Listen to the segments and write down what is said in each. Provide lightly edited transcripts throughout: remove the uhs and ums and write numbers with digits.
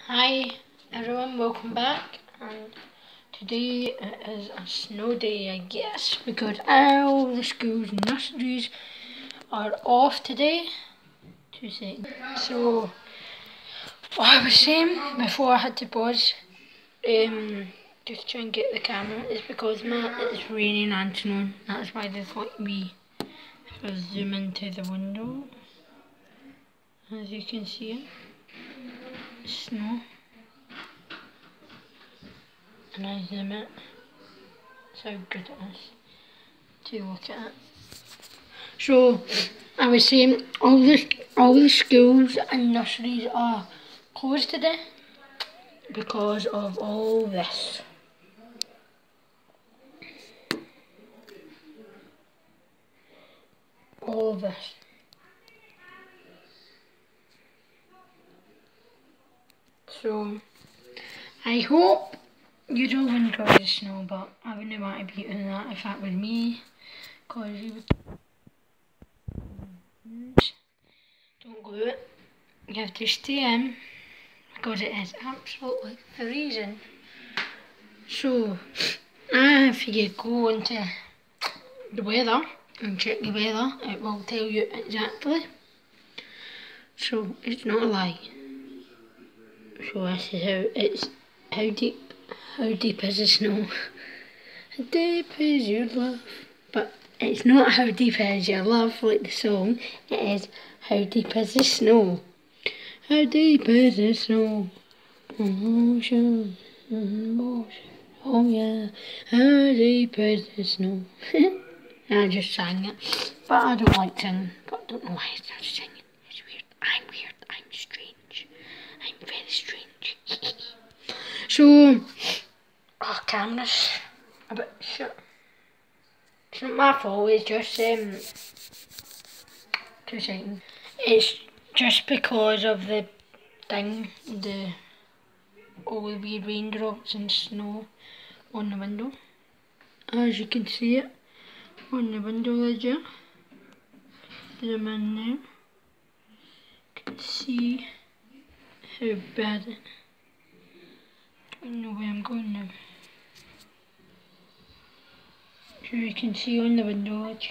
Hi everyone, welcome back, and today it is a snow day, I guess, because all the schools and nurseries are off today. 2 seconds. So what I was saying before I had to pause, just try and get the camera, is because it's raining and snowing. That's why they thought me if I zoom into the window. As you can see, snow. And I zoom it. That's how good it is to look at it. So I was saying all the schools and nurseries are closed today because of all this. All of this. So I hope you all enjoy the snow, but I wouldn't want to be doing that if that was me, because you would don't go out. You have to stay in because it is absolutely freezing. So if you go into the weather and check the weather, it will tell you exactly. So it's not a lie. So this is how deep is the snow? How deep is your love? But it's not how deep is your love like the song, it is how deep is the snow? How deep is the snow? Ocean, ocean, oh yeah, how deep is the snow? I just sang it, but I don't like singing, but I don't know why I started singing. It's weird, I'm strange, I'm very strange. So, camera's a bit shit. It's not my fault, it's just, 2 seconds. It's just because of the thing, all the wee raindrops and snow on the window. As you can see it on the window ledger. Zoom in there. You can see how bad it. I don't know where I'm going now. So you can see on the window ledge.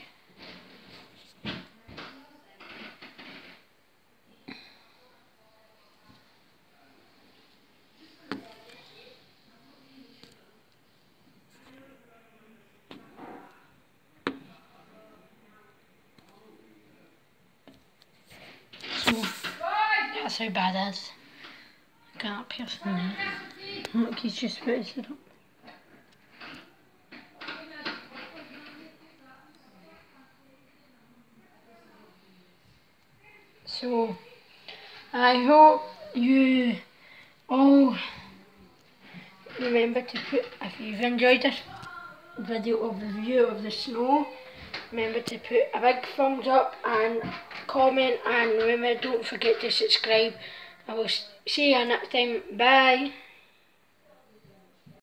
So that's how bad it is. I can't pierce in there. Look, he's just about to sit up. So I hope you all remember to put, if you've enjoyed this video of the view of the snow, remember to put a big thumbs up and comment, and remember, don't forget to subscribe. I will see you next time. Bye.